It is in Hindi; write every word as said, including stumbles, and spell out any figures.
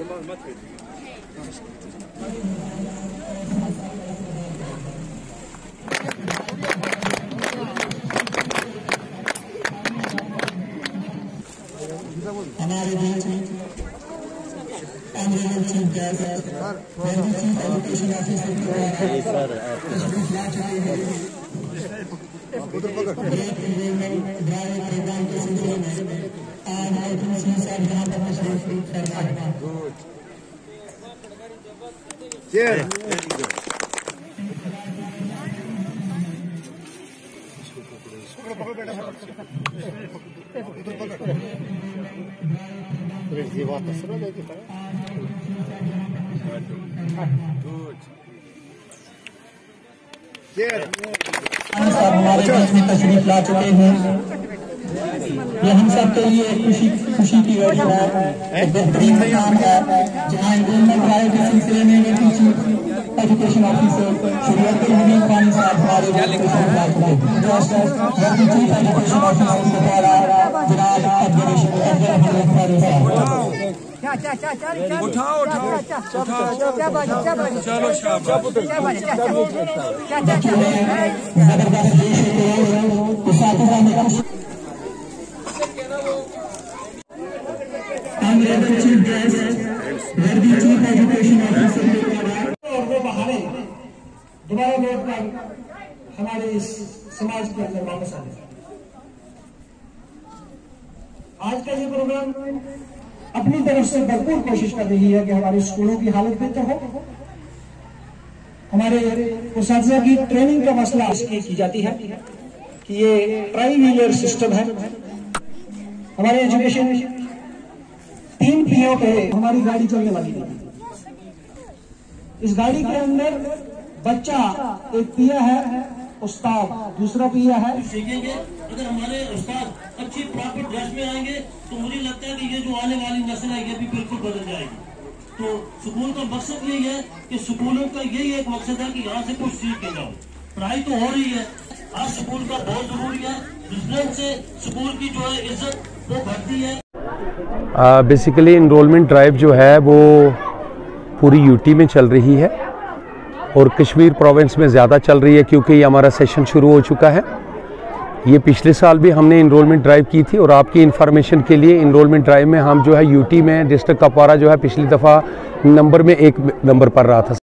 हमारे बीच honourable chief guest chief education officer drive programme के सिलसिले में आज हमारे प्रिंसिपल साहब यहाँ पर तशरीफ फरमा हमारे बीच में तशरीफ ला चुके हैं। ये हम सब के लिए खुशी खुशी की घड़ी है, बेहतरीन काम है जहाँ एनरोलमेंट ड्राइव के सिलसिले में chief education officer Shri Abdul Hamid Khani sahab हमारे तशरीफ ला चुके हैं। चीफ एजुकेशन ऑफिसर के द्वारा जनाब अब्दुल हमीद खानी साहब उठाओ उठाओ चलो ऑनरेबल चीफ गेस्ट वर्दी चीफ एजुकेशन ऑफिसर के द्वारा और वो बहाने दोबारा लौट कर हमारे इस समाज के अंदर वापस आने। आज का ये प्रोग्राम अपनी तरफ से भरपूर कोशिश कर रही है कि हमारे स्कूलों की हालत बेहतर हो, हमारे उस्ताद की ट्रेनिंग का मसला इसकी की जाती है कि ये ट्राई व्हीलर सिस्टम है। हमारे एजुकेशन तीन पियों पे हमारी गाड़ी चलने वाली है। इस गाड़ी के अंदर बच्चा एक पिया है, उस्ताद दूसरा पिया है। सीखेंगे अगर हमारे उस्ताद अच्छी प्रॉपर ड्रेस में आएंगे तो मुझे लगता है कि ये जो आने वाली नस्ल है ये भी बिल्कुल बदल जाएगी। तो स्कूल का मकसद यही है कि स्कूलों का यही एक मकसद है कि यहाँ से कुछ सीख के जाओ। पढ़ाई तो हो रही है, आज स्कूल का बहुत जरूरी है, डिफरेंस से स्कूल की जो है इज्जत वो बढ़ती है। बेसिकली इनरोलमेंट ड्राइव जो है वो पूरी यूटी में चल रही है और कश्मीर प्रोविंस में ज़्यादा चल रही है क्योंकि ये हमारा सेशन शुरू हो चुका है। ये पिछले साल भी हमने इनरोलमेंट ड्राइव की थी और आपकी इन्फॉर्मेशन के लिए इनरोलमेंट ड्राइव में हम जो है यूटी में डिस्ट्रिक्ट कपवारा जो है पिछली दफ़ा नंबर में एक नंबर पर रहा था।